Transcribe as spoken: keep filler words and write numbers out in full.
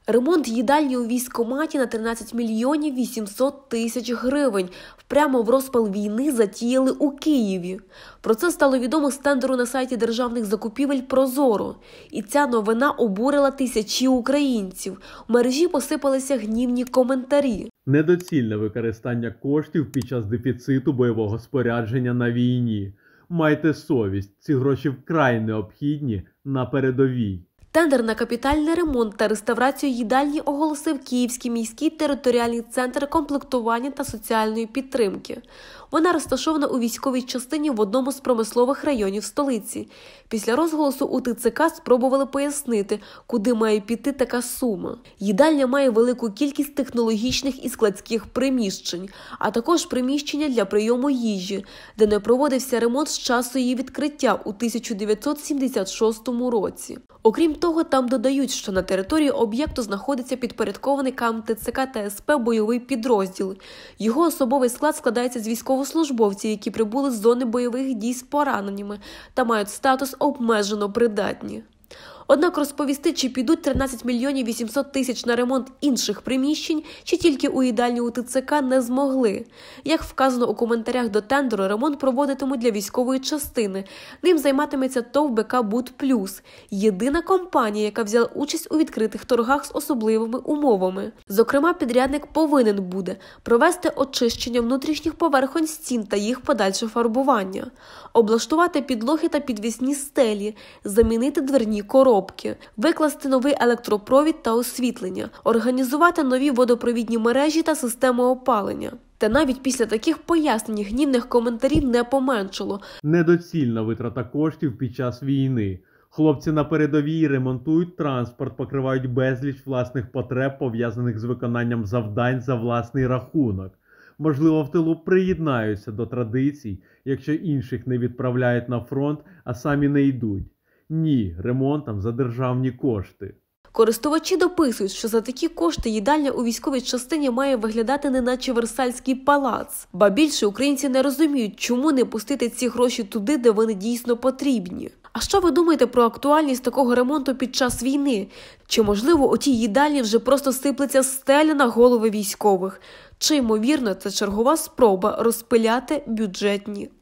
Ремонт їдальні у військкоматі на тринадцять мільйонів вісімсот тисяч гривень прямо в розпал війни затіяли у Києві. Про це стало відомо з тендеру на сайті державних закупівель «Прозоро». І ця новина обурила тисячі українців. У мережі посипалися гнівні коментарі. Недоцільне використання коштів під час дефіциту бойового спорядження на війні. Майте совість, ці гроші вкрай необхідні на передовій. Тендер на капітальний ремонт та реставрацію їдальні оголосив Київський міський територіальний центр комплектування та соціальної підтримки. Вона розташована у військовій частині в одному з промислових районів столиці. Після розголосу у ТЦК спробували пояснити, куди має піти така сума. Їдальня має велику кількість технологічних і складських приміщень, а також приміщення для прийому їжі, де не проводився ремонт з часу її відкриття у тисяча дев'ятсот сімдесят шостому році. Окрім того, там додають, що на території об'єкту знаходиться підпорядкований КАМ ТЦК та СП бойовий підрозділ. Його особовий склад складається з військовослужбовців, які прибули з зони бойових дій з пораненнями та мають статус обмежено придатні. Однак розповісти, чи підуть тринадцять мільйонів вісімсот тисяч на ремонт інших приміщень, чи тільки у їдальню у ТЦК, не змогли. Як вказано у коментарях до тендеру, ремонт проводитимуть для військової частини. Ним займатиметься ТОВ БК «Буд Плюс» – єдина компанія, яка взяла участь у відкритих торгах з особливими умовами. Зокрема, підрядник повинен буде провести очищення внутрішніх поверхонь стін та їх подальше фарбування, облаштувати підлоги та підвісні стелі, замінити дверні коробки, викласти новий електропровід та освітлення, організувати нові водопровідні мережі та системи опалення. Та навіть після таких пояснень гнівних коментарів не поменшало. Недоцільна витрата коштів під час війни. Хлопці на передовій ремонтують транспорт, покривають безліч власних потреб, пов'язаних з виконанням завдань за власний рахунок. Можливо, в тилу приєднаються до традицій, якщо інших не відправляють на фронт, а самі не йдуть. Ні, ремонтом за державні кошти. Користувачі дописують, що за такі кошти їдальня у військовій частині має виглядати неначе Версальський палац. Ба більше, українці не розуміють, чому не пустити ці гроші туди, де вони дійсно потрібні. А що ви думаєте про актуальність такого ремонту під час війни? Чи, можливо, у тій їдальні вже просто сиплеться стеля на голови військових? Чи, ймовірно, це чергова спроба розпиляти бюджетні